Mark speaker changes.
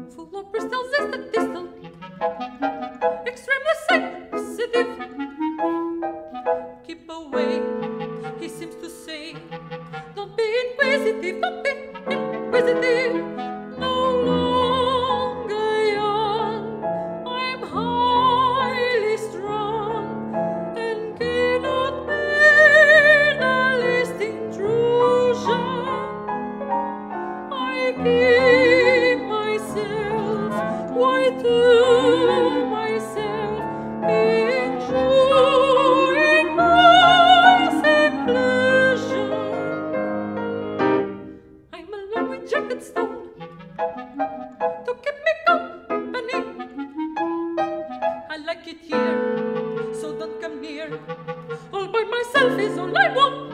Speaker 1: full of crystals is the distal, extremely sensitive. Keep away, he seems to say. Don't be inquisitive, don't be inquisitive. No longer young, I'm highly strung and cannot bear the least intrusion. I give myself quite to myself, enjoying my seclusion. I'm alone with Jack and Stone to keep me company. I like it here, so don't come near. All by myself is all I want.